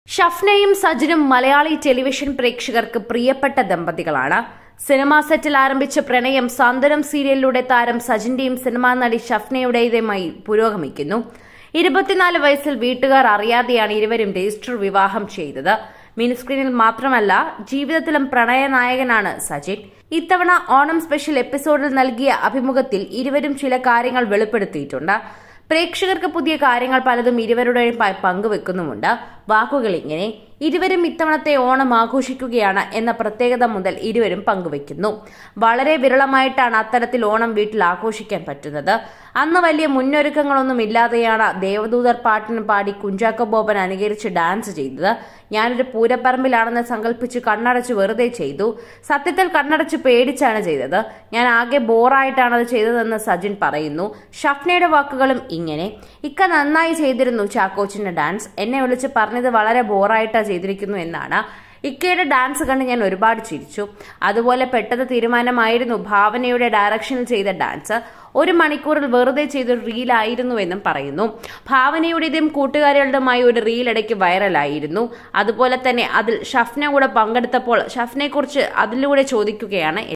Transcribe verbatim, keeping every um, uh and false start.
ഷഫ്നയും സജിനും Malayali television പ്രേക്ഷകർക്ക് പ്രിയപ്പെട്ട ദമ്പതികളാണ്. Cinema സെറ്റിൽ ആരംഭിച്ച പ്രണയം സാന്ത്വനം സീരിയലിലൂടെ താരം സജിന്റെയും സിനിമാ നടി ഷഫ്നയുടേതുമായി പുരോഗമിക്കുന്നു. ഇരുപത്തിനാല് വയസ്സിൽ വീട്ടുകാർ അറിയാതെയാണ് ഇരുവരും രജിസ്റ്റർ വിവാഹം ചെയ്തത്. മിനിസ്ക്രീനിൽ മാത്രമല്ല ജീവിതത്തിലും പ്രണയനായകനാണ് സജിൻ. ഇത്തവണ ഓണം സ്പെഷ്യൽ എപ്പിസോഡിൽ നൽകിയ അഭിമുഖത്തിൽ ഇരുവരും ചില കാര്യങ്ങൾ വെളിപ്പെടുത്തിയിട്ടുണ്ട്. പ്രേക്ഷകർക്ക് പുതിയ കാര്യങ്ങൾ പലതും ഇരുവരുടെയും പങ്കുവെക്കുന്നുമുണ്ട്. വാക്കുകൾ ഇങ്ങനെ: ഇരുവരും ഇത്തവണത്തെ ഓണം ആഘോഷിക്കുകയാണ് എന്ന പ്രത്യേകത മുതൽ ഇരുവരും പങ്കുവെക്കുന്നു. വളരെ വിരളമായിട്ടാണ് അത്തരത്തിൽ ഓണം വീട്ടിൽ ആഘോഷിക്കാൻ പറ്റുന്നത്. അന്ന് വലിയ മുന്നൊരുക്കങ്ങളൊന്നും ഇല്ലാതെയാണ് ദേവദൂതർ പാട്ടിന് പാടി കുഞ്ചാക്കോ ബോബൻ അനുകരിച്ച് ഡാൻസ് ചെയ്തത്. ഞാനൊരു പൂരപ്പറമ്പിലാണെന്ന് സങ്കല്പിച്ച് കണ്ണടച്ച് വെറുതെ ചെയ്തു. സത്യത്തിൽ കണ്ണടച്ച് പേടിച്ചാണ് ചെയ്തത്. ഞാൻ ആകെ ബോറായിട്ടാണ് അത് ചെയ്തതെന്ന് സജിൻ പറയുന്നു. ഷഫ്നയുടെ വാക്കുകളും ഇങ്ങനെ: ഇക്ക നന്നായി ചെയ്തിരുന്നു ചാക്കോച്ചിന്റെ ഡാൻസ്. എന്നെ വിളിച്ച് പറഞ്ഞത് വളരെ ബോറായിട്ടാ ചെയ്തിരിക്കുന്നു എന്നാണ്. ഇക്കയുടെ ഡാൻസ് കണ്ട് ഞാൻ ഒരുപാട് ചിരിച്ചു. അതുപോലെ പെട്ടെന്ന് തീരുമാനമായിരുന്നു ഭാവനയുടെ ഡയറക്ഷനിൽ ചെയ്ത ഡാൻസ്. ഒരു മണിക്കൂറിൽ വെറുതെ ചെയ്തൊരു റീലായിരുന്നുവെന്നും പറയുന്നു. ഭാവനയുടേതും കൂട്ടുകാരികളുടെയുമായി ഒരു റീൽ ഇടയ്ക്ക് വൈറലായിരുന്നു. അതുപോലെ തന്നെ അതിൽ ഷഫ്ന കൂടെ പങ്കെടുത്തപ്പോൾ ഷഫ്നയെക്കുറിച്ച് അതിലൂടെ ചോദിക്കുകയാണ്